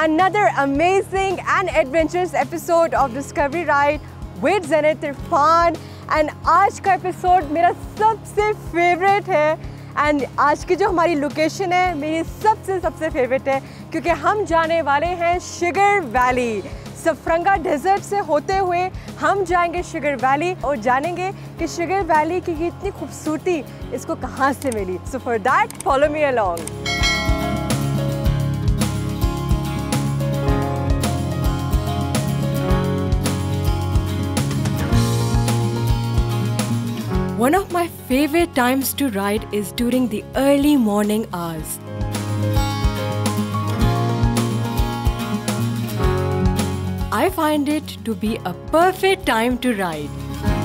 another amazing and adventurous episode of Discovery Ride with Zenith Irfan. And आज का episode मेरा सबसे favourite है एंड आज की जो हमारी लोकेशन है मेरी सबसे फेवरेट है क्योंकि हम जाने वाले हैं शुगर वैली। सफरंगा डेजर्ट से होते हुए हम जाएंगे शुगर वैली और जानेंगे कि शुगर वैली की ये इतनी खूबसूरती इसको कहाँ से मिली। So for that follow me along. One of my favorite times to ride is during the early morning hours. I find it to be a perfect time to ride.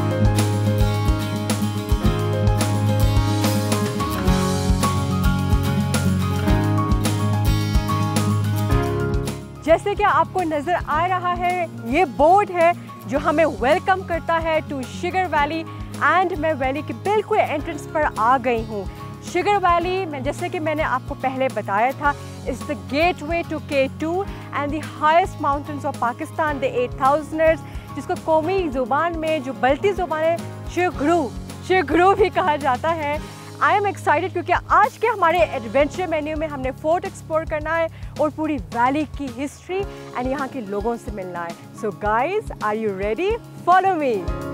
जैसे कि आपको नज़र आ रहा है ये बोर्ड है जो हमें वेलकम करता है टू शुगर वैली एंड मैं वैली के बिल्कुल एंट्रेंस पर आ गई हूँ। शुगर वैली में जैसे कि मैंने आपको पहले बताया था is the gateway to K2 and the highest mountains of Pakistan, the 8000ers, जिसको कौमी ज़ुबान में जो बल्ती ज़ुबान है शिगरू भी कहा जाता है। आई एम एक्साइटेड क्योंकि आज के हमारे एडवेंचर मेन्यू में हमने फोर्ट एक्सप्लोर करना है और पूरी वैली की हिस्ट्री एंड यहाँ के लोगों से मिलना है। So guys, are you ready? Follow me.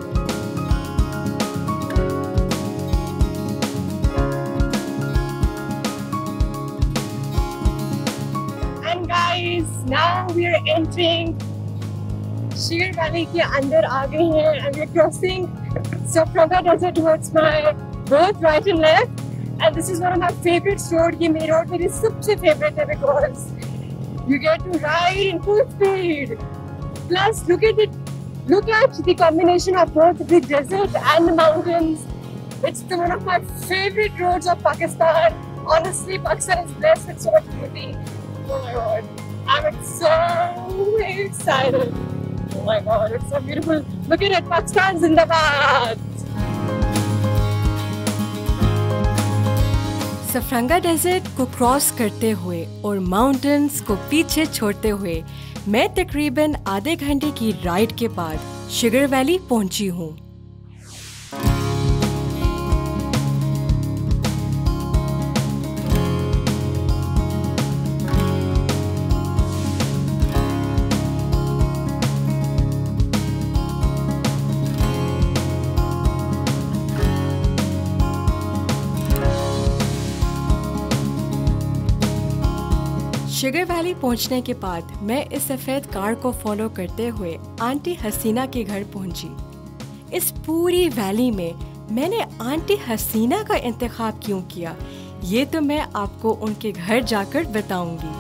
Now we are entering Sugar Valley के अंदर आ गए हैं and we're crossing Safranga Desert towards my both right and left, and this is one of my favorite road. ये मेरी road मेरी सबसे favorite है because you get to ride in full speed. Plus look at the combination of both the desert and the mountains. It's one of my favorite roads of Pakistan. Honestly, Pakistan is blessed with so much beauty. Oh my God. I'm so excited. Oh my God, it's so beautiful. Look at it, Pakistan Zindabad. Sarfaranga desert को cross करते हुए और mountains को पीछे छोड़ते हुए मैं तकरीबन आधे घंटे की राइड के बाद शुगर वैली पहुंची हूँ। शुगर वैली पहुंचने के बाद मैं इस सफ़ेद कार को फॉलो करते हुए आंटी हसीना के घर पहुंची। इस पूरी वैली में मैंने आंटी हसीना का इंतखाब क्यों किया ये तो मैं आपको उनके घर जाकर बताऊंगी।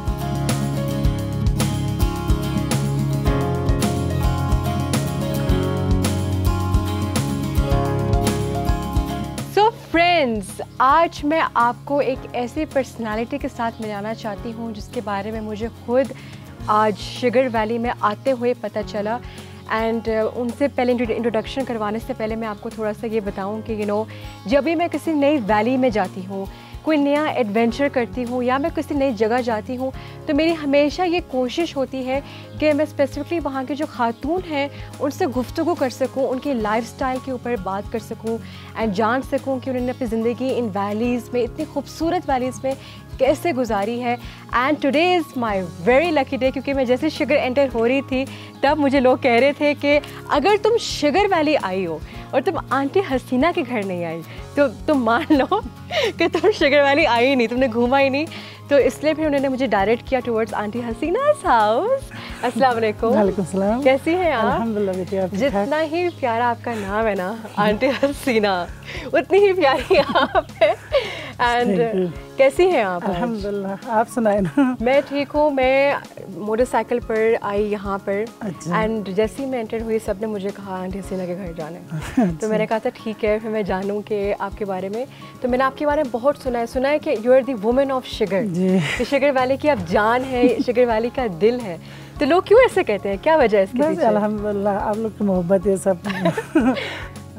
फ्रेंड्स, आज मैं आपको एक ऐसी पर्सनालिटी के साथ मिलाना चाहती हूँ जिसके बारे में मुझे खुद आज शुगर वैली में आते हुए पता चला एंड उनसे पहले इंट्रोडक्शन करवाने से पहले मैं आपको थोड़ा सा ये बताऊँ कि जब भी मैं किसी नई वैली में जाती हूँ, कोई नया एडवेंचर करती हूँ या मैं किसी नई जगह जाती हूँ तो मेरी हमेशा ये कोशिश होती है कि मैं स्पेसिफिकली वहाँ के जो खातून हैं उनसे गुफ्तगू कर सकूँ, उनकी लाइफस्टाइल के ऊपर बात कर सकूँ एंड जान सकूँ कि उन्होंने अपनी ज़िंदगी इन वैलीज़ में, इतनी खूबसूरत वैलीज़ में कैसे गुजारी है। And today is my very lucky day क्योंकि मैं जैसे शुगर एंटर हो रही थी तब मुझे लोग कह रहे थे कि अगर तुम शुगर वैली आई हो और तुम आंटी हसीना के घर नहीं आई तो तुम मान लो कि तुम शुगर वैली आई ही नहीं, तुमने घूमा ही नहीं। तो इसलिए फिर उन्होंने मुझे डायरेक्ट किया टुवर्ड्स आंटी हसीना's हाउस। अस्सलाम वालेकुम। वालेकुम सलाम। कैसी हैं आप? अल्हम्दुलिल्लाह बेटी, आप? जितना ही प्यारा आपका नाम है ना आंटी हसीना, उतनी ही प्यारी आप है। एंड कैसी हैं आप? अल्हम्दुलिल्लाह, आप सुनाए ना? मैं ठीक हूँ। मैं मोटरसाइकिल पर आई यहाँ पर अच्छा। एंड जैसे ही मैं एंटर हुई सब ने मुझे कहा आंटी हसीना के घर जाना है। अच्छा। तो मैंने कहा था ठीक है, फिर मैं जानूँ कि आपके बारे में। तो मैंने आपके बारे में बहुत सुना है कि you are the woman of Shigar, कि शुगर वैली की आप जान है, शुगर वैली का दिल है। तो लोग क्यों ऐसे कहते हैं, क्या वजह है इसके पीछे? अल्हम्दुलिल्लाह आप लोग की मोहब्बत है सब।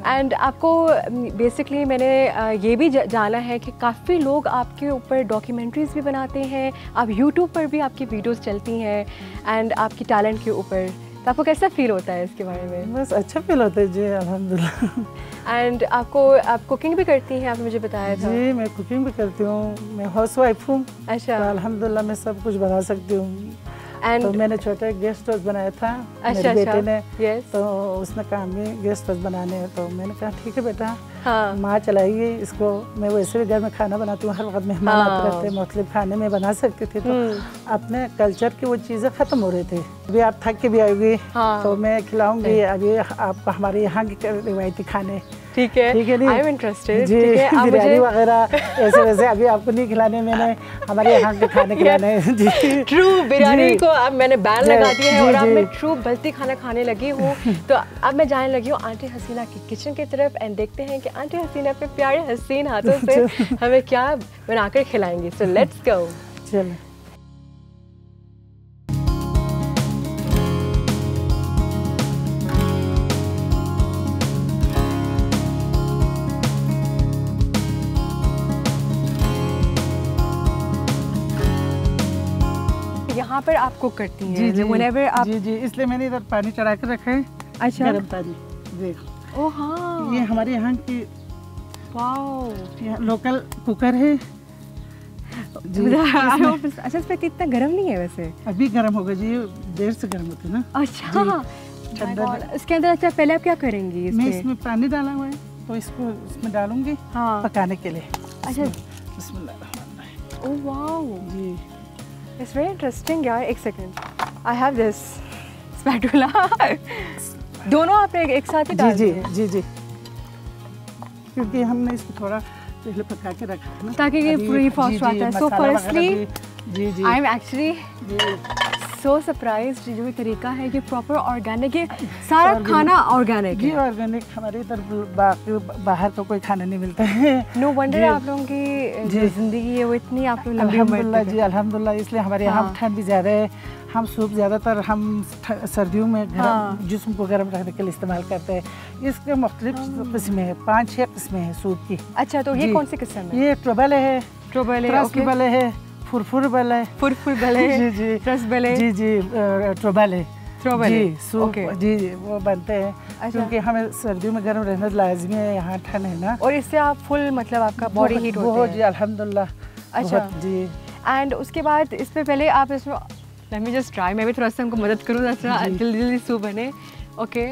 एंड आपको बेसिकली मैंने ये भी जाना है कि काफ़ी लोग आपके ऊपर डॉक्यूमेंट्रीज़ भी बनाते हैं, आप यूट्यूब पर भी आपकी वीडियोस चलती हैं एंड आपकी टैलेंट के ऊपर, तो आपको कैसा फील होता है इसके बारे में? बस अच्छा फील होता है जी, अल्हम्दुलिल्लाह। एंड आप कुकिंग भी करती हैं, आपने मुझे बताया था। जी मैं कुकिंग भी करती हूँ, मैं हाउस वाइफ हूँ। अच्छा। तो अल्हम्दुलिल्लाह मैं सब कुछ बना सकती हूँ। तो मैंने छोटा गेस्ट हाउस बनाया था मेरे बेटे ने। तो उसने कहा मैं गेस्ट हाउस बनाने हैं, तो मैंने कहा ठीक है बेटा, हाँ। माँ चलाइए इसको। मैं वैसे भी घर में खाना बनाती हूँ, हर वक्त मेहमान आते रहते हैं, मुख्तलिफ खाने में बना सकती थी। तो अपने कल्चर की वो चीज़ें ख़त्म हो रही थी। अभी आप थक के भी आएगी, हाँ। तो मैं खिलाऊंगी अभी आपको हमारे यहाँ के रिवायती खाने। ठीक है, आई एम इंटरेस्टेड। बिरयानी वगैरह ऐसे वैसे अभी आपको नहीं खिलाने, मैंने हमारे यहाँ के खाने खिलाने हैं जी। ट्रू बिरयानी को अब मैंने बैन लगा दिया है और अब मैं ट्रू बल्ती खाना खाने लगी हूँ। तो अब मैं जाने लगी हूँ आंटी हसीना की किचन की तरफ एंड देखते हैं कि आंटी हसीना पे प्यारे हसीन हाथों से हमें क्या बनाकर खिलाएंगी। सो लेट्स गो। चलो। यहाँ पर आप कुक करती हैं? जी जी, whenever आप जी जी, इसलिए मैंने इधर पानी चढ़ा कर रखा है। अच्छा। गर्म पानी देखो। ओह हाँ, ये हमारे यहाँ की लोकल कुकर है जी। अच्छा, इस पे इतना गर्म नहीं है वैसे? अभी गर्म होगा जी, देर से गर्म होती है ना। अच्छा, ठंडा। इसके अंदर अच्छा पहले आप क्या करेंगी? मैं इसमें पानी डाला हुआ है, तो इसको इसमें डालूंगी हाँ। पकाने के लिए। अच्छा, बिस्मिल्लाह। ओह वाओ जी, इट्स वेरी इंटरेस्टिंग यार। एक second, I have this spatula. दोनों आपने एक साथ ही डाल दिए? जी जी, क्योंकि हमने इसको थोड़ा पहले पका के रखा है ना, ताकि ये फ्री फॉस्ट आता है। सो फर्स्टली जी जी, I am actually so surprised. जो तरीका है कि प्रॉपर ऑर्गेनिक है, सारा खाना ऑर्गेनिक है। जी ऑर्गेनिक, हमारे इधर बाहर तो कोई खाना नहीं मिलता है। नो वंडर आप लोगों की जो जिंदगी है वो इतनी आप लोग लंबी उम्र अल्हम्दुलिल्लाह जी, अल्हम्दुलिल्लाह। इसलिए हमारे यहाँ ठंड भी ज़्यादा है। हम सूप ज़्यादातर हम सर्दियों में जिस्म को गर्म रखने के लिए इस्तेमाल करते हैं। इसके मुख्तलिफ किस्में हैं, 5-6 किस्में हैं सूप की। अच्छा, तो ये कौन सी किस्म है? ये ट्रबले है, ट्रबले है, फुरफुर बले, जी जी, ट्रसबले, जी जी, ट्रबले जी, सूप जी वो बनते हैं। अच्छा। क्योंकि हमें सर्दियों में गर्म रहना लाजमी है, यहाँ ठंड है ना। और इससे आप फुल मतलब आपका बॉडी हीट होता है? जी अल्हम्दुलिल्लाह। अच्छा जी। एंड उसके बाद इसमें पहले आप इसमें लेट मी जस्ट ट्राई, मैं भी थोड़ा सा हमको मदद करूँ जल्दी सूप बने। ओके,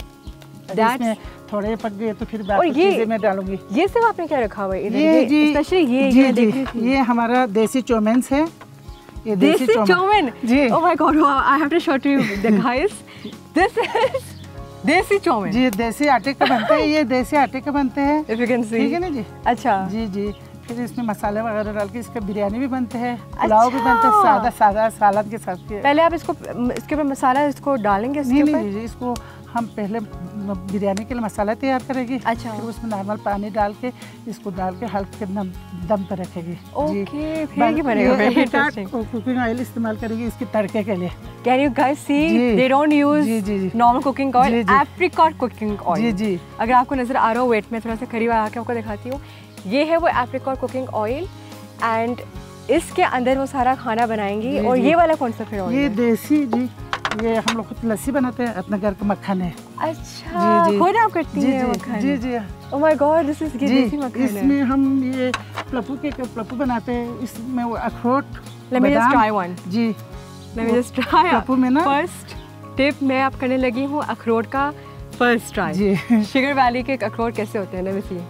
इसमें थोड़े पक गए तो फिर बाकी चीजें मैं डालूंगी। ये सब आपने क्या रखा हुआ है इधर? ये जी, स्पेशली ये हमारा देसी चौमेन्स है। ये देसी चौमेन जी। Oh my god, I have to show you the guys, this is desi chowmein. जी देसी आटे का बनता है, ये देसी आटे का बनते हैं, इफ यू कैन सी। ठीक है ना जी। अच्छा जी जी, फिर इसमें मसाले वगैरह डाल के इसका बिरयानी भी बनते हैं, पुलाव भी बनते हैं, सादा सालन के साथ। पहले आप इसको इसके ऊपर मसाला इसको डालेंगे? नहीं, इसको हम पहले बिरयानी के लिए मसाला तैयार करेंगे। अच्छा। फिर उसमें नॉर्मल पानी डाल के इसको डाल के हल्के दम पर रखेंगे। ओके, फिर ये बनेगा। कुकिंग ऑयल इस्तेमाल करेंगे इसके तड़के के लिए। Can you guys see, they don't use normal cooking oil, apricot cooking oil. जी जी, अगर आपको नजर आ रहा हो, वेट में थोड़ा सा करीब आके आपको दिखाती हूँ। ये है वो एप्रिकॉट कुकिंग ऑयल एंड इसके अंदर वो सारा खाना बनाएंगी। और ये वाला कौन सा फिर ऑयल? ये देसी जी, ये हम लोग खुद लस्सी बनाते हैं, अपने घर का मक्खन है। अच्छा, खुद आप करती हैं मक्खन? जी जी। Oh my god, this is desi makkhan. इसमें हम ये प्लपू बनाते हैं। इसमें वो अखरोट, let me just try one. जी, लेट मी जस्ट ट्राई। प्लपू में ना फर्स्ट टिप मैं आप करने लगी हूँ अखरोट का फर्स्ट ट्राई। जी। शुगर वैली के अखरोट कैसे होते हैं? Let me see.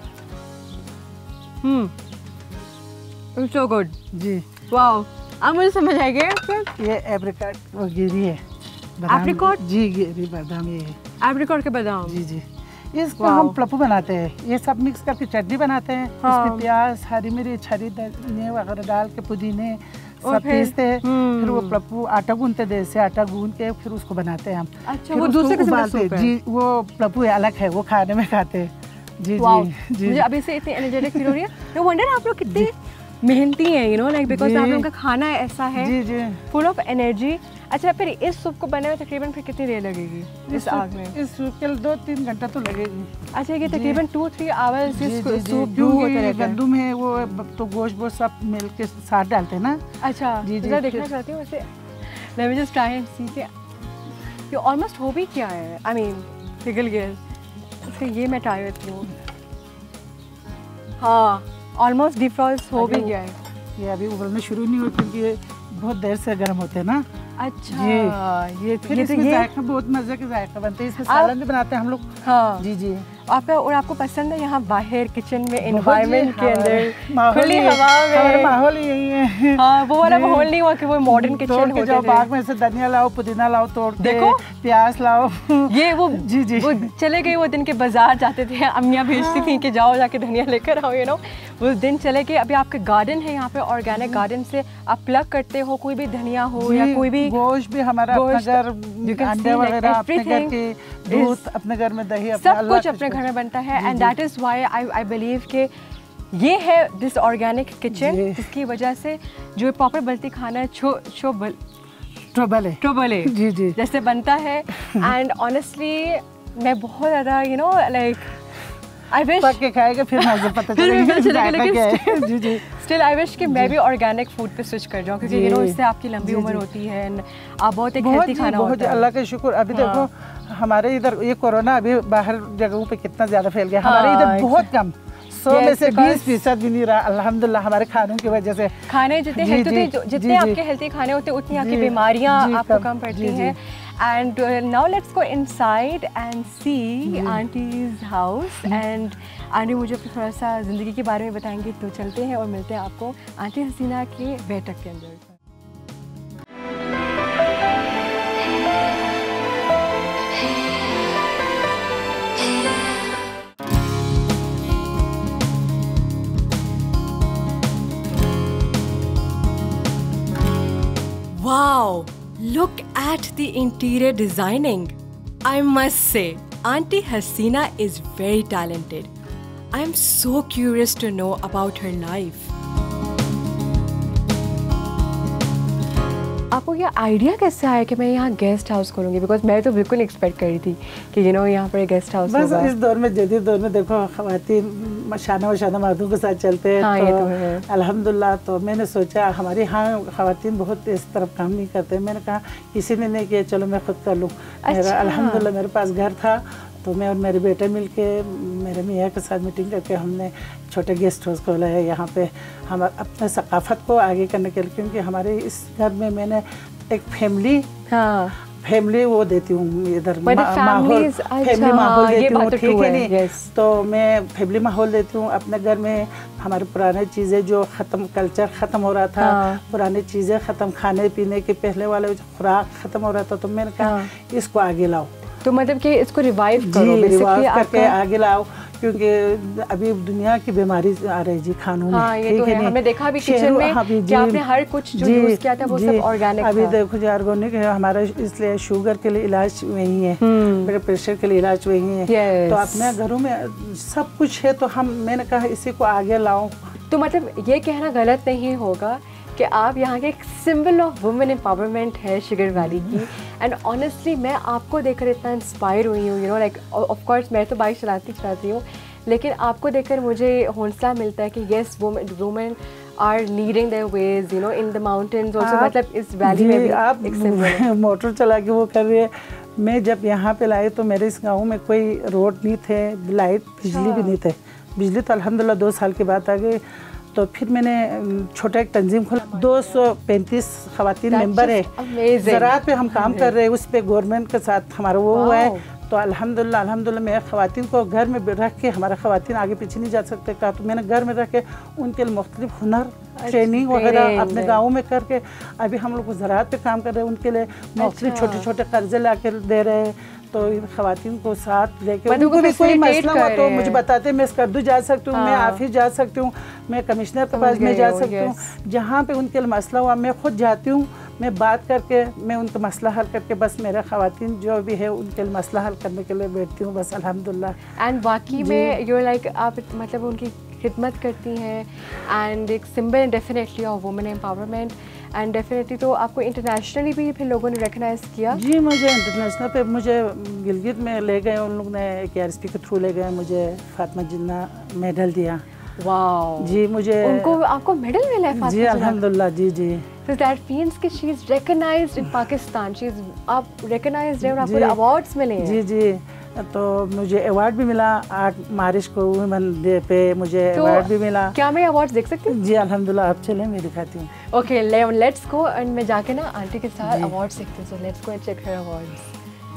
It's so good जी। वाओ, अब मुझे समझ आ गया। ये एप्रिकॉट वो गिरी है, एप्रिकॉट जी, गिरी बादाम ये है, एप्रिकॉट के बादाम। जी जी। इसको हम प्लपू बनाते हैं, ये सब मिक्स करके चटनी बनाते हैं। इसमें प्याज, हरी मिर्च, हरी धनिया वगैरह डाल के, पुदीने सब पीसते हैं। फिर वो प्लपू आटा गूंथते हैं, देसी आटा गूंद के फिर उसको बनाते हैं हम। अच्छा, वो दूसरे किस्म का सूप है? जी, वो प्लपू अलग है, वो खाने में खाते हैं। जी जी। मुझे अभी से इतनी एनर्जेटिक फील हो रही है। नो वंडर आप लोग कितने मेहनती हैं, यू नो, लाइक बिकॉज आप लोगों का खाना ऐसा है, जी जी, फुल ऑफ एनर्जी अच्छा, फिर इस सूप को बनने में तकरीबन फिर कितनी देर लगेगी इस आग में? इस सूप के 2-3 घंटा तो लगेगी। अच्छा, ये तकरीबन 2-3 आवर्स इस सूप गंदुम है वो तो गोश्त सब मिल के साथ डालते हैं ना। अच्छा जी जी, देखना चाहती हूँ वैसे। Let me just try and see कि ये ऑलमोस्ट हो भी क्या है। आई मीन पिघल गया इसका, ये मैं ट्राई करती हूँ। हाँ, ऑलमोस्ट डिफ्रॉस्ट हो भी गया है। ये अभी उबलना शुरू नहीं हुआ क्योंकि ये बहुत देर से गर्म होते हैं ना। अच्छा ये फिर इसमें जायका बहुत मजे के जायका बनते हैं, इसमें सालन भी बनाते हैं हम लोग। हाँ जी जी। और आपको पसंद है यहाँ बाहर किचन में एनवायरनमेंट के अंदर खुली हवा में? हमारा माहौल ही यही है। हाँ, वो वाला माहौल नहीं हुआ कि वो मॉडर्न किचन होते थे। बाग में से धनिया लाओ, पुदीना लाओ तोड़ के, देखो प्याज लाओ। ये वो जी जी वो चले गए वो दिन के बाजार जाते थे, अम्मियाँ भेजती थी कि जाओ जाके धनिया लेकर आओ, यू नो वो दिन चले गए। अभी आपके गार्डन है यहाँ पे, ऑर्गेनिक गार्डन से आप प्लग करते हो कोई भी धनिया हो या कोई भी गोश्त भी हमारा अपना घर, अंडे वगैरह अपने घर के, दूध अपने घर में, दही सब कुछ अपने घर में बनता है। And that is why I believe के ये है दिस ऑर्गेनिक किचन, जिसकी वजह से जो प्रॉपर बल्ती खाना ट्रोबले जी जी जैसे बनता है। एंड ऑनेस्टली मैं बहुत ज़्यादा you know like I wish पक के खाएगा फिर मज़ा पता चलेगा लेकिन जी जी स्टिल आई विश कि मैं भी ऑर्गेनिक फूड पे स्विच कर जाऊँ, क्योंकि यू नो इससे आपकी लंबी उम्र होती है एंड आप बहुत एक हेल्दी खाना होता है। अल्लाह का शुक्र। अभी देखो हमारे इधर ये कोरोना अभी बाहर जगहों पे कितना ज़्यादा फैल गया, हमारे इधर बहुत कम, 100 में से 20% भी नहीं रहा अल्हम्दुलिल्लाह हमारे खानों की वजह से। खाने जितने हेल्थी, जितने आपके हेल्थी खाने होते हैं उतनी आपकी बीमारियां आपको कम पड़ती हैं। And now let's go inside and see aunty's house. And aunty मुझे थोड़ा सा ज़िंदगी के बारे में बताएंगी, तो चलते हैं और मिलते हैं आपको आंटी हसीना के बैठक के अंदर। Wow, look at the interior designing. I must say, Auntie Hasina is very talented. I am so curious to know about her life. आपको ये आइडिया कैसे आया कि मैं यहाँ गेस्ट हाउस खोलूँगी? बिकॉज मैं तो बिल्कुल एक्सपेक्ट कर रही थी कि यू नो यहाँ पर गेस्ट हाउस बस होगा। इस दौर में जदीद दौर में देखो ख़वातीन शाना मर्दों के साथ चलते हैं। हाँ, तो अल्हम्दुलिल्लाह तो मैंने सोचा हमारे यहाँ ख़वातीन बहुत इस तरफ काम नहीं करते। मैंने कहा किसी ने नहीं किया, चलो मैं खुद कर लूँ। अल्हम्दुलिल्लाह मेरे पास घर था तो मैं और मेरे बेटे मिलके मेरे मियाँ के साथ मीटिंग करके हमने छोटे गेस्ट हाउस खोला है यहाँ पे, हम अपने सकाफ़त को आगे करने के लिए। क्योंकि हमारे इस घर में मैंने एक फैमिली वो देती हूँ इधर माहौल, फैमिली माहौल देती हूँ, ठीक है नहीं? तो मैं फैमिली माहौल देती हूँ अपने घर में। हमारे पुराने चीज़ें जो ख़त्म, कल्चर ख़त्म हो रहा था, पुरानी चीज़ें ख़त्म, खाने पीने के पहले वाले खुराक ख़त्म हो रहा था, तो मैंने कहा इसको आगे लाओ। तो मतलब कि इसको रिवाइव करो, रिवाइव करके आगे लाओ, क्योंकि अभी दुनिया की बीमारी आ रही जी खानों में। हाँ, ये तो है। हमने देखा भी किचन में कि आपने हर कुछ जो यूज़ किया था वो सब ऑर्गेनिक था। अभी देखो जी ऑर्गेनिक है हमारा, इसलिए शुगर के लिए इलाज वही है, मेरे प्रेशर के लिए इलाज वही है। तो अपने घरों में सब कुछ है, तो मैंने कहा इसी को आगे लाओ। तो मतलब ये कहना गलत नहीं होगा कि आप यहाँ के एक सिंबल ऑफ वुमेन एम्पावरमेंट है शिगर वैली की। एंड ऑनेस्टली मैं आपको देखकर इतना इंस्पायर हुई हूँ, you know like of course मैं तो बाइक चलाती हूँ, लेकिन आपको देखकर मुझे हौसला मिलता है कि yes women are leading their ways, you know in the mountains also. मतलब इस वैली में भी आप एक सिंबल मोटर चला के वो कर रही है। मैं जब यहाँ पे लाई तो मेरे इस गाँव में कोई रोड नहीं थे, लाइट बिजली भी नहीं थे। बिजली तो अल्हम्दुलिल्लाह 2 साल के बाद आ गई। तो फिर मैंने छोटा एक तंजीम खोला, 235 ख़वातीन मेंबर है, ज़राअत पे हम काम कर रहे हैं, उस पर गवर्नमेंट के साथ हमारा वो हुआ है। तो अल्हम्दुलिल्लाह मैं ख़वातीन को घर में रख के, हमारा ख़वातीन आगे पीछे नहीं जा सकते का, तो मैंने घर में रख के उनके लिए मुख्तलिफ हुनर ट्रेनिंग वगैरह अपने गाँव में करके अभी हम लोग ज़राअत पे काम कर रहे हैं। उनके लिए मुख्तलिफ छोटे छोटे कर्जे ला कर दे रहे हैं। तो इन ख़वातीन को साथ लेके उनको भी कोई मसला हुआ तो मुझे बताते, मैं स्कर्दू जा सकती हूँ, मैं ऑफिस जा सकती हूँ, मैं कमिश्नर के पास में जा सकती हूँ। जहाँ पे उनके लिए मसला हुआ मैं खुद जाती हूँ, मैं बात करके मैं उनका मसला हल करके बस मेरे ख़वातीन जो भी है उनके लिए मसला हल करने के लिए बैठती हूँ बस अल्हम्दुलिल्लाह। एंड वाकई में यू लाइक आप मतलब उनकी खिदमत करती हैं एंड एक symbol definitely of women empowerment. And definitely तो आपको इंटरनेशनली भी फिर लोगों ने रिकग्नाइज किया? जी, मुझे इंटरनेशनल पे मुझे गिलगित में ले गए, उन लोग ने KRSP के थ्रू ले गए, मुझे फातिमा जिन्ना मेडल दिया। वाओ जी, मुझे उनको आपको मेडल मिला है? जी अल्हम्दुलिल्लाह। जी जी। So that means कि she is recognized in Pakistan. She is आप recognized है और आपको अवार्ड्स मिले हैं। जी जी, तो मुझे अवार्ड भी मिला 8 मार्च को वुमेन डे पे मुझे अवार्ड भी मिला। क्या मैं अवार्ड्स देख सकती हूँ? जी अल्हम्दुलिल्लाह, आप चलें मैं दिखाती हूँ। ओके लेट्स गो, एंड मैं जाके ना आंटी के साथ अवार्ड्स देखती हूँ। So let's go and check her awards.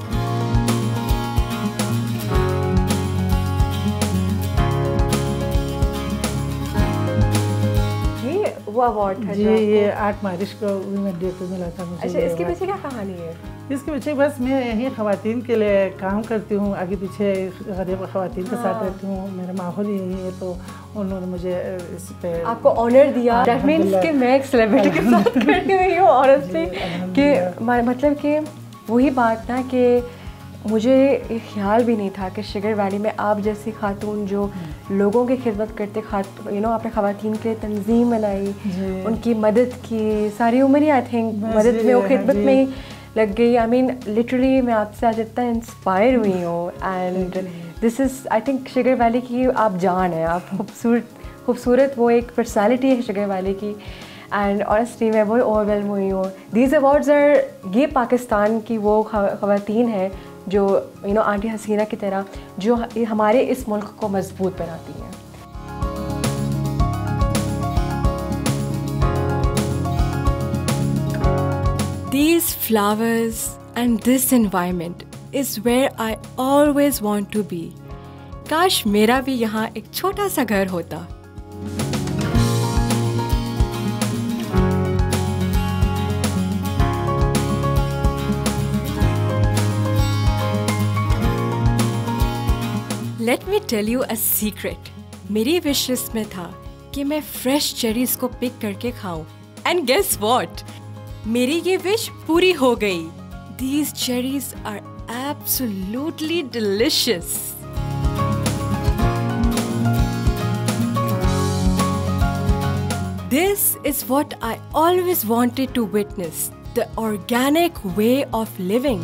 वो अवार्ड था जी, ये 8 मार्च को वुमेन डे पे मिला था मुझे। अच्छा, इसके पीछे क्या कहानी है? इसके पीछे बस मैं यही ख़वातीन के लिए काम करती हूँ, आगे पीछे गरीब ख़वातीन के साथ रहती हूँ, मेरा माहौल यही है, तो उन्होंने मुझे इस पे आपको ऑनर दिया। दैट मीन्स कि मैं एक सेलिब्रिटी के साथ खड़ी हुई हूँ ऑनेस्टली, कि मतलब कि वही बात ना कि मुझे ये ख्याल भी नहीं था कि शुगर वैली में आप जैसी खातून जो लोगों की खिदमत करते आपने ख़वातीन के लिए तंजीम बनाई, उनकी मदद की, सारी उम्र ही आई थिंक मदद में वो खिदमत में ही लग गई। आई मीन लिटरली मैं आपसे आज इतना इंस्पायर हुई हूँ, and this is I think Shigar valley की आप जान है, आप खूबसूरत वो एक पर्सनैलिटी है शुगर वैली की। एंड ऑनेस्टली मैं बहुत ओवरवेल्म हुई हूँ। दीज अवार्ड्स आर ये पाकिस्तान की वो ख़वातीन है जो आंटी हसीना की तरह जो हमारे इस मुल्क को मजबूत बनाती हैं। These flowers and this environment is where I always want to be. काश मेरा भी यहाँ एक छोटा सा घर होता। Let me tell you a secret. मेरी विश लिस्ट में था कि मैं फ्रेश चेरीज को पिक करके खाऊं। And guess what? मेरी ये विश पूरी हो गई। These cherries are absolutely delicious. This is what I always wanted to witness, the organic way of living.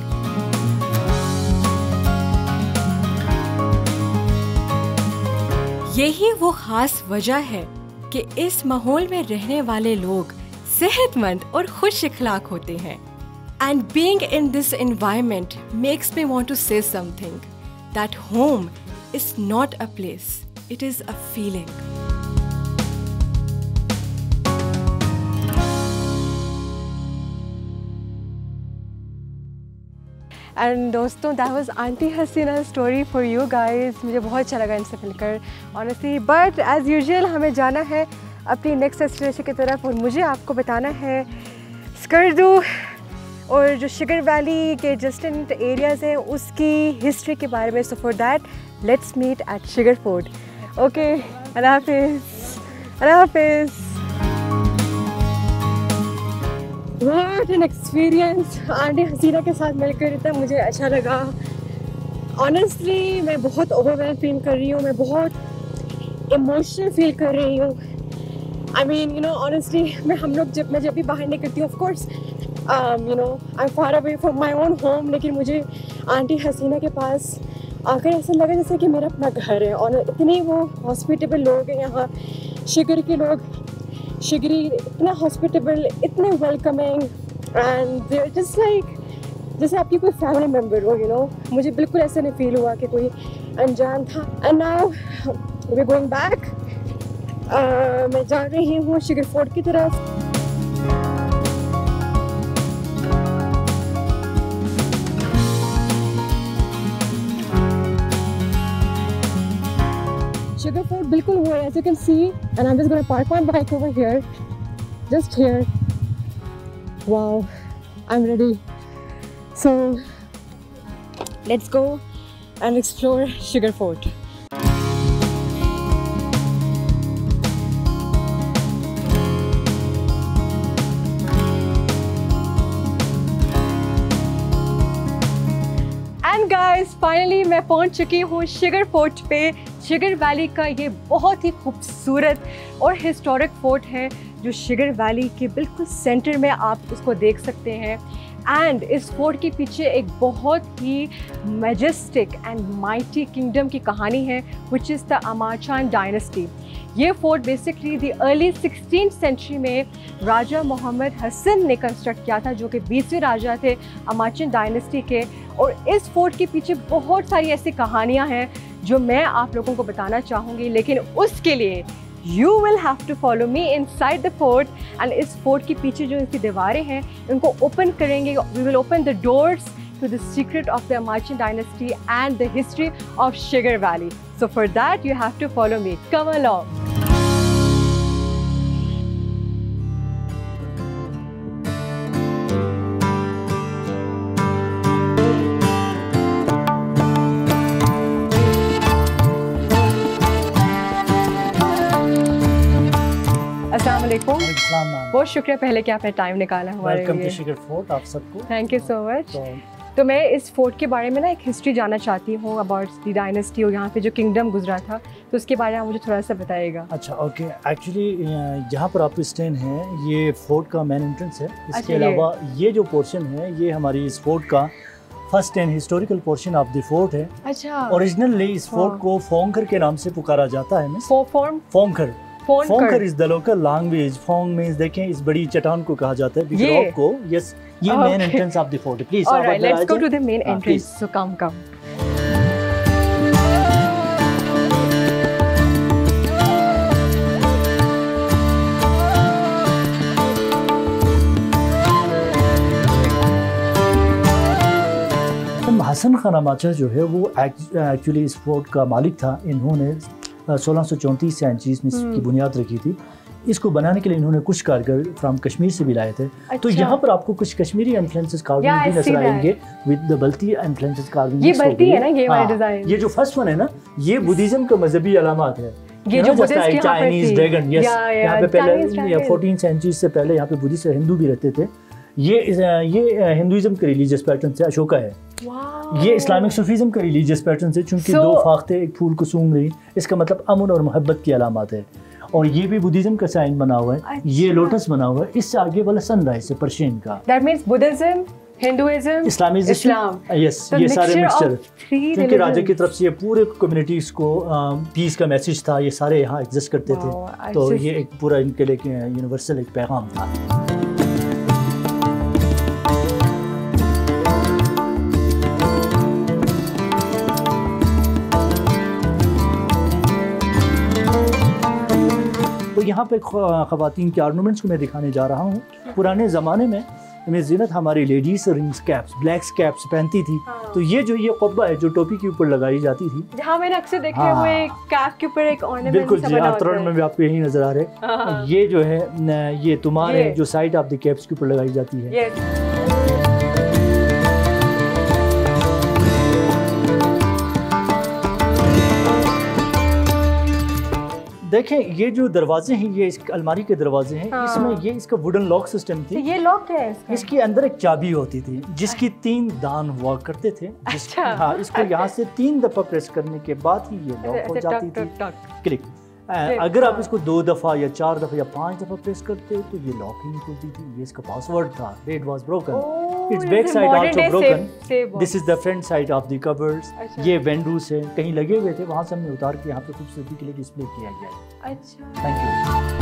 यही वो खास वजह है कि इस माहौल में रहने वाले लोग सेहतमंद और खुश इखलाक होते हैं। And being in this environment makes me want to say something that home is not a place, it is a feeling. And दोस्तों, that was aunty Hasina story for you guys. मुझे बहुत अच्छा लगा इनसे मिलकर ऑनेस्टली, बट एज़ यूजुअल हमें जाना है अपनी नेक्स्ट डेस्टिनेशन की तरफ, और मुझे आपको बताना है स्कर्दू और जो शुगर वैली के जस्टेंट एरियाज़ हैं उसकी हिस्ट्री के बारे में। So for that let's meet at Shigar fort. Okay, अल्लाह हाफिज़, अल्लाह हाफिज़। What an experience! Aunty Hasina के साथ मिलकर इतना मुझे अच्छा लगा। ऑनेस्टली मैं बहुत ओवरवेल्म फील कर रही हूँ, मैं बहुत इमोशनल फील कर रही हूँ। आई मीन ऑनेस्टली मैं जब भी बाहर निकलती हूँ, of course I am far away from my own home, लेकिन मुझे आंटी हसीना के पास आकर ऐसा लगा जैसे कि मेरा अपना घर है। और इतने वो हॉस्पिटेबल लोग हैं यहाँ, शुगर के लोग, शुगरी इतना हॉस्पिटेबल, इतने welcoming, and there just like जैसे आपकी कोई फैमिली मेम्बर हो। मुझे बिल्कुल ऐसा नहीं फील हुआ कि कोई अनजान था। And now we going back. मैं जा रही हूँ शुगर फोर्ट की तरफ। Sugar Fort बिल्कुल वो है, as you can see, and I'm just going to park my bike over here, just here. Wow, I'm ready. So let's go and explore Sugar Fort. And guys, finally मैं पहुंच चुकी हूँ Shigar fort पे। Shigar valley का ये बहुत ही खूबसूरत और हिस्टोरिक फोर्ट है जो शिगर वैली के बिल्कुल सेंटर में आप उसको देख सकते हैं। एंड इस फोर्ट के पीछे एक बहुत ही मैजेस्टिक एंड माइटी किंगडम की कहानी है, which is the Amachan dynasty. ये fort basically the early 16th century में राजा मोहम्मद हसन ने कंस्ट्रक्ट किया था, जो कि 20वें राजा थे अमाचान डायनेस्टी के। और इस फोर्ट के पीछे बहुत सारी ऐसी कहानियाँ हैं जो मैं आप लोगों को बताना चाहूँगी, लेकिन उसके लिए You will have to follow me inside the fort, and इस फोर्ट के पीछे जो इसकी दीवारें हैं उनको ओपन करेंगे। We will open the doors to the secret of the Amachan dynasty and the history of Sugar Valley. So for that you have to follow me. Come along. बहुत शुक्रिया पहले कि आपने टाइम निकाला हमारे लिए। वेलकम टू शिगर फोर्ट आप सबको। Thank you so much. तो मैं इस फोर्ट के बारे में ना एक हिस्ट्री जानना चाहती हूँ अबाउट द डायनेस्टी और यहाँ पे जो किंगडम गुजरा था, तो उसके बारे में मुझे थोड़ा सा बताइएगा। अच्छा ओके, एक्चुअली जहाँ पर आप स्टैंड हैं ये फोर्ट का मेन एंट्रेंस है। इसके अलावा ये जो पोर्शन है ये हमारी इस फोर्ट का first and historical portion of the fort है। अच्छा। ओरिजिनली इस फोर्ट को फोंकर के नाम से पुकारा जाता है। Fonkar Fonkar is the local language. फोंग मींस देखें इस बड़ी चट्टान को कहा जाता है, बिग रॉक को। यस, ये main entrance of the fort. Please let's go to the main entrance. So कम हसन खान अमाचा जो है वो एक्चुअली इस फोर्ट का मालिक था। इन्होंने 1634 से इसकी बुनियाद रखी थी। इसको बनाने के लिए इन्होंने कुछ कारीगर फ्रॉम कश्मीर से भी लाए थे। अच्छा। तो यहाँ पर आपको कुछ कश्मीरी इन्फ्लुएंसेस कार्विंग भी नजर आएंगे with the Balti influences carving. ये बल्ती है ना, ये वाला डिजाइन। ये जो फर्स्ट वन है ना, ये बुद्धिज्म का मज़हबी अलामात है। ये जो चाइनीज ड्रैगन, यस, यहाँ पे पहले 14th सेंचुरी से पहले यहाँ पे बुद्धिस्ट हिंदू भी रहते थे। ये हिंदुइज्म के रिलीजियस पैटर्न से अशोका है। ये इस्लामिक सूफीज़म का रिलीजियस पैटर्न से, चूंकि दो फाख्ते एक फूल को सूंघ रही, इसका मतलब अमन और मोहब्बत की अलामत है। और ये भी बुद्धिज्म का साइन बना हुआ है। अच्छा। ये लोटस बना हुआ है। इससे आगे वाला सनराइज है पर्शियन का। That means Buddhism, Hinduism, Islam. Yes, ये सारे मिक्सचर। क्योंकि राजा की तरफ से ये पूरे कम्युनिटीज को पीस का मैसेज था, ये सारे यहाँ एग्जिस्ट करते थे। तो ये एक पूरा इनके लिए यूनिवर्सल एक पैगाम था। तो यहाँ पे ख़वातीन के ऑर्नामेंट्स को मैं दिखाने जा रहा हूँ। पुराने ज़माने में ज़ीनत हमारी ladies rings caps, black caps पहनती थी। हाँ। तो ये जो ये क़ब्बा है जो टोपी के ऊपर लगाई जाती थी, जहाँ मैंने अक्सर देखा है, वो एक कैप के ऊपर एक ऑर्नामेंट। बिल्कुल जी, अवतरण में भी आपको यही नज़र आ रहे हैं। ये जो है ये तुमार है जो साइड ऑफ द कैप्स के ऊपर लगाई जाती है। देखें ये जो दरवाजे हैं, ये इस अलमारी के दरवाजे हैं। हाँ। इसमें ये इसका वुडन लॉक सिस्टम थी। ये लॉक है इसका? इसके अंदर एक चाबी होती थी जिसकी 3 दान हुआ करते थे। अच्छा। हाँ, इसको यहाँ से 3 दफा प्रेस करने के बाद ही ये लॉक हो जाती थी। क्लिक। अगर आप इसको 2 दफा या 4 दफा या 5 दफा प्रेस करते तो ये लॉक ही नहीं खुलती थी। ये इसका पासवर्ड था। It was broken. It's back side also broken. This is the front side of the covers. ये विंडोज है, कहीं लगे हुए थे, वहां से हमने उतार के यहाँ पे खूबसूरती के लिए डिस्प्ले किया गया है। अच्छा, thank you.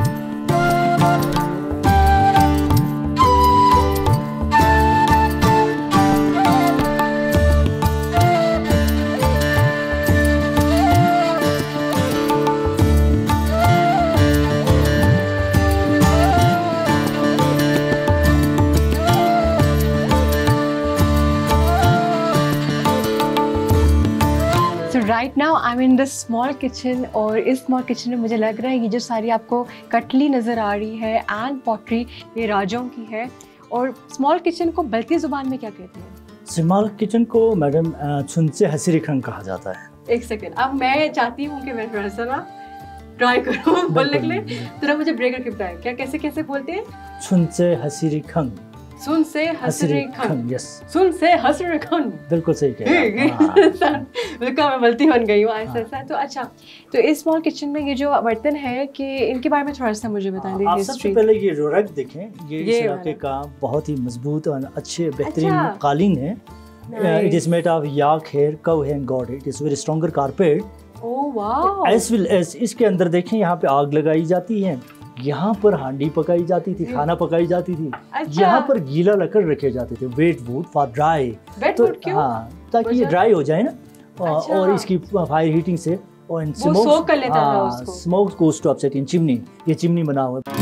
Right now I am in the small kitchen. और इस स्मॉल किचन में मुझे लग रहा है ये जो सारी आपको कटली नज़र आ रही है एंड पॉटरी, ये राजाओं की है। और स्मॉल किचन को बल्ती ज़ुबान में क्या कहते हैं? स्मॉल किचन को मैडम छुनचे हसीरी खंग कहा जाता है। एक सेकेंड, अब मैं चाहती हूँ कि मैं थोड़ा सा ना ट्राई करूँ बोलने के लिए, थोड़ा मुझे ब्रेक करके बताएं क्या कैसे कैसे बोलते हैं? छुनचे हसीरी खंग। सुन से हसरे खन, यस, सुन से हसरे खन, बिल्कुल सही कह रहे हैं। बिल्कुल मैं गलती बन गई हूँ ऐसा। तो अच्छा, तो इस स्मॉल किचन में ये जो बर्तन है कि इनके बारे में थोड़ा सा मुझे बता दीजिए। आप सबसे पहले ये जो रग देखें, ये इस इलाके का बहुत ही मजबूत और अच्छे बेहतरीन कालीन है। It is made of yak hair, cow hair and god. It is very stronger carpet. Oh wow. As well as इसके अंदर देखें, यहाँ पे आग लगाई जाती है, यहाँ पर हांडी पकाई जाती थी, खाना पकाई जाती थी। यहाँ पर गीला लकड़ रखे जाते थे, वेट वुड फॉर ड्राई। तो हाँ, ताकि ये ड्राई हो जाए ना। और इसकी फायर हीटिंग से और smoke goes to upset in chimney. ये चिमनी बना हुआ है।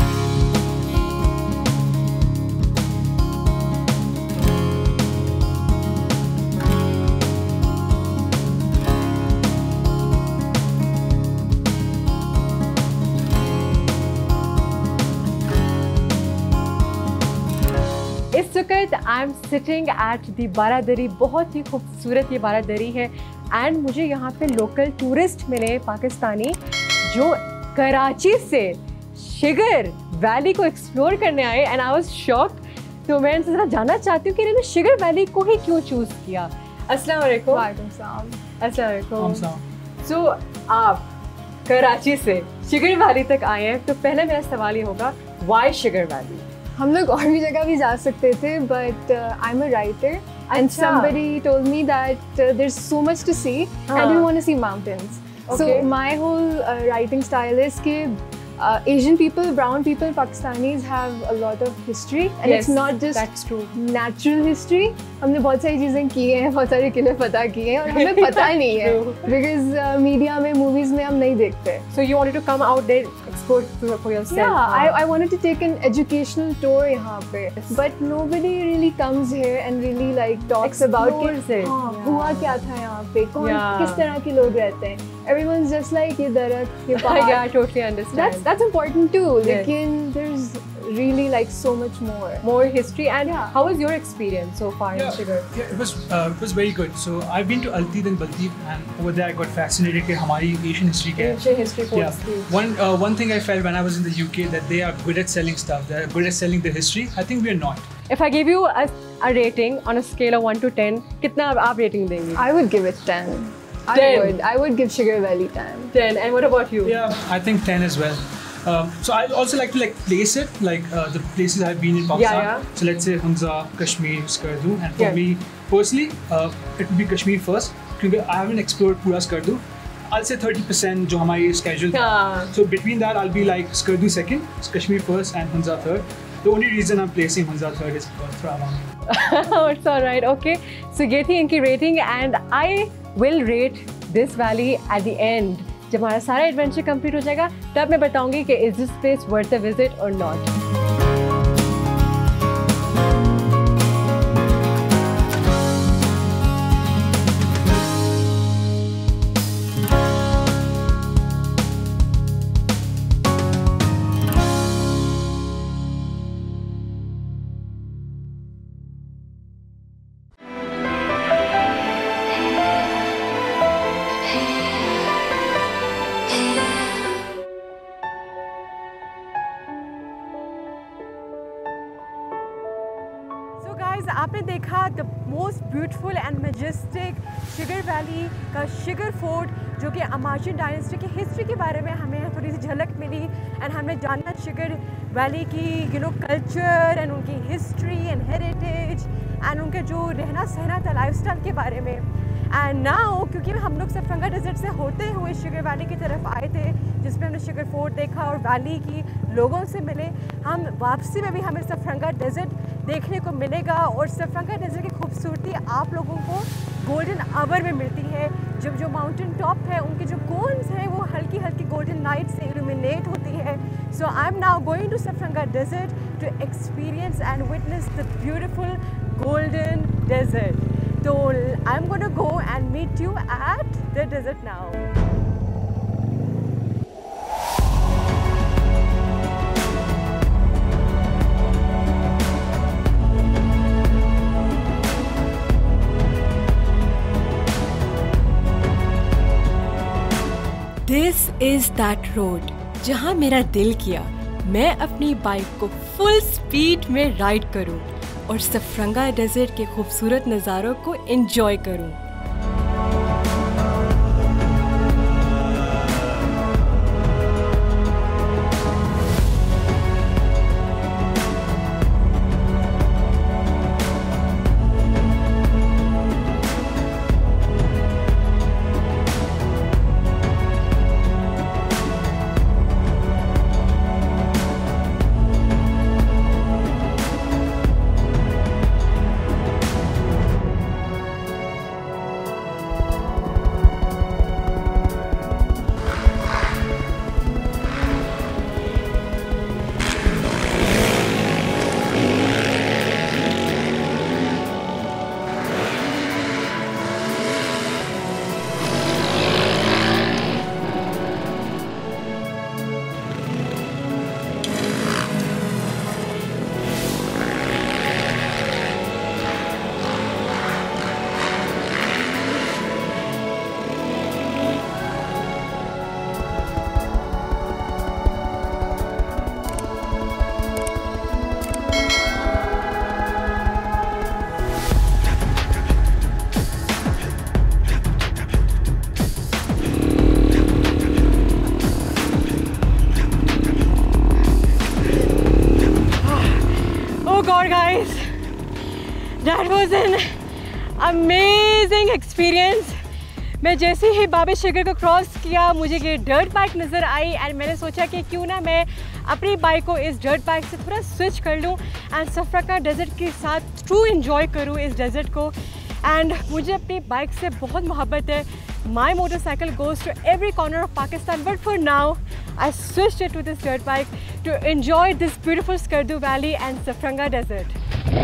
इस वक्त I am sitting at the बारादरी। बहुत ही खूबसूरत ये बारादरी है एंड मुझे यहाँ पे लोकल टूरिस्ट मिले पाकिस्तानी जो कराची से शिगर वैली को एक्सप्लोर करने आए एंड आई वाज शॉक्ड। तो मैं इनसे ज़रा जानना चाहती हूँ कि इन्होंने शिगर वैली को ही क्यों चूज़ किया। अस्सलाम वालेकुम। वालेकुम सलाम। अस्सलाम वालेकुम। सो आप कराची से शिगर वैली तक आए हैं, तो पहले मेरा सवाल ये होगा, व्हाई शिगर वैली? हम लोग और भी जगह भी जा सकते थे, but I am a writer and somebody told me that there's so much to see and I didn't want to see mountains. So my whole writing style is कि Asian people, brown people, Pakistanis have a lot of history and it's not just natural history. हमने बहुत सारी चीज़ें की हैं, बहुत सारे किले फतह किए हैं और हमें पता नहीं है because मीडिया में, मूवीज में हम नहीं देखते. So you wanted to come out there, explore for yourself. Yeah, I wanted to take an educational tour यहाँ पे, but nobody really comes here and really like talks about it. हुआ क्या था यहाँ पे, कौन किस तरह के लोग रहते हैं. Everyone's just like ये दरख्त, ये पहाड़. Yeah, I totally understand. That's important too. लेकिन there's really like so much more history. And how was your experience so far in Shigar? Yeah, it was very good. So I've been to Alteed and Balteed, and over there I got fascinated कि हमारी Asian history क्या है. Asian history course. One thing I felt when I was in the UK that they are good at selling stuff. They are good at selling the history. I think we are not. If I give you a rating on a scale of 1 to 10, कितना आप rating देंगे? I would give it 10. I would give Shigar Valley 10. 10. And what about you? Yeah, I think 10 as well. So I also like to place it the places I've been in Pakistan. Yeah. So let's say Hunza, Kashmir, Skardu, and for me personally, it would be Kashmir first because I haven't explored pura Skardu. I'll say 30% जो हमारी schedule. So between that, I'll be like Skardu second, Kashmir first, and Hunza third. The only reason I'm placing Hunza third is because Travan. It's all right. Okay. So ये थी इनकी rating, and I will rate this valley at the end. जब हमारा सारा adventure complete हो जाएगा तब मैं बताऊंगी कि is this place worth the visit or not. आपने देखा the most beautiful and majestic Shigar valley का शिगर फोर्ट, जो कि अमाशियन डायनेस्टी की हिस्ट्री के बारे में हमें थोड़ी सी झलक मिली एंड हमने जाना शिगर वैली की कल्चर एंड उनकी हिस्ट्री एंड हेरिटेज एंड उनके जो रहना सहना था लाइफस्टाइल के बारे में. एंड नाउ क्योंकि हम लोग सफरंगा डेजर्ट से होते हुए शिगर वैली की तरफ आए थे जिसमें हमने शिगर फोर्ट देखा और वैली की लोगों से मिले, हम वापसी में भी हमें सफरंगा डेजर्ट देखने को मिलेगा. और सफरंगा डेजर्ट की खूबसूरती आप लोगों को गोल्डन आवर में मिलती है जब जो माउंटेन टॉप है उनके जो कोन्स हैं वो हल्की हल्की गोल्डन लाइट से इल्यूमिनेट होती है. So I am now going to Safranga desert to experience and witness the beautiful golden desert. So I'm going to go and meet you at the desert now. This is that road जहाँ मेरा दिल किया मैं अपनी bike को full speed में ride करूं. और सफ्रंगा डेजर्ट के खूबसूरत नज़ारों को एंजॉय करूं। That was an amazing experience. मैं जैसे ही बाबे शिगर को क्रॉस किया मुझे ये डर्ट बाइक नज़र आई एंड मैंने सोचा कि क्यों ना मैं अपनी बाइक को इस डर्ट बाइक से थोड़ा स्विच कर लूँ एंड सफ्रंगा डेजर्ट के साथ ट्रू एंजॉय करूँ इस डेजर्ट को। एंड मुझे अपनी बाइक से बहुत मोहब्बत है। My motorcycle goes to every corner of Pakistan, but for now I switched it to this dirt bike to enjoy this beautiful Skardu Valley and Safranga Desert.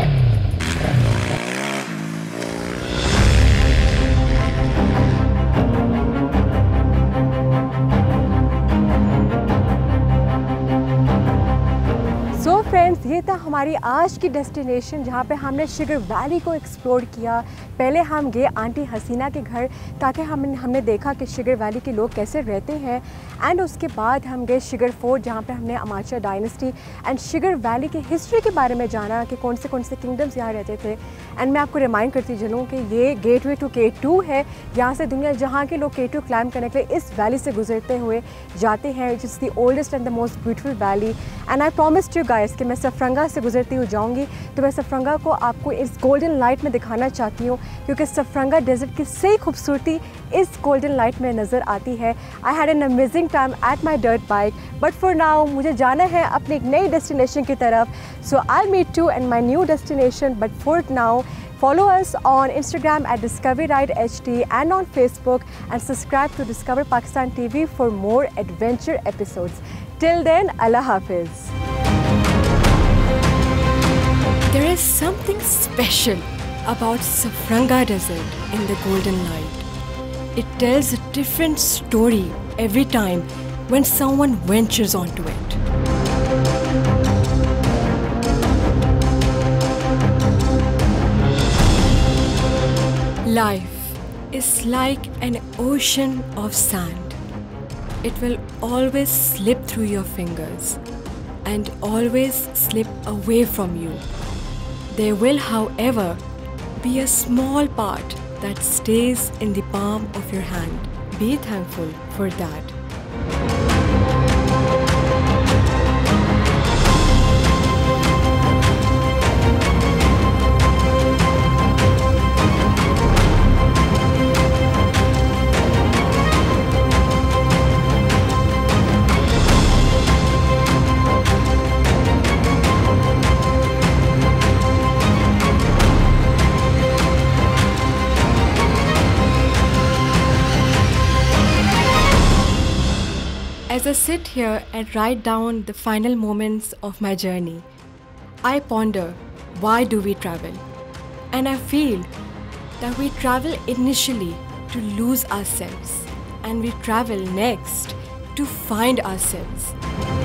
Friends, ये था हमारी आज की डेस्टिनेशन जहाँ पे हमने शिगर वैली को एक्सप्लोर किया। पहले हम गए आंटी हसीना के घर ताकि हमने देखा कि शिगर वैली के लोग कैसे रहते हैं एंड उसके बाद हम गए शिगर फोर्ट जहाँ पे हमने Amacha dynasty and Shigar valley की हिस्ट्री के बारे में जाना कि कौन से किंगडम्स यहाँ रहते थे। एंड मैं आपको रिमाइंड करती चलूँ कि ये गेटवे टू K2 है। यहाँ से दुनिया जहाँ के लोग K2 क्लाइम करने के लिए इस वैली से गुजरते हुए जाते हैं, which is the oldest and the most beautiful valley. And I promised you guys कि मैं सफ्रंगा से गुजरती हुई जाऊँगी तो मैं सफ्रंगा को आपको इस गोल्डन लाइट में दिखाना चाहती हूँ क्योंकि सफ्रंगा डेजर्ट की सही खूबसूरती इस गोल्डन लाइट में नज़र आती है। I had an amazing time at my dirt bike, but for now मुझे जाना है अपनी एक नई डेस्टिनेशन की तरफ। So I meet you and my new destination, but for now follow us on Instagram at Discovery Ride HD and on Facebook, and subscribe to Discover Pakistan TV for more adventure episodes. Till then, Allah Hafiz. There is something special about Safranga Desert in the golden light. It tells a different story every time when someone ventures onto it. Life is like an ocean of sand. It will always slip through your fingers and always slip away from you. There will, however, be a small part that stays in the palm of your hand. Be thankful for that. As I sit here and write down the final moments of my journey, I ponder, why do we travel? And I feel that we travel initially to lose ourselves, and we travel next to find ourselves.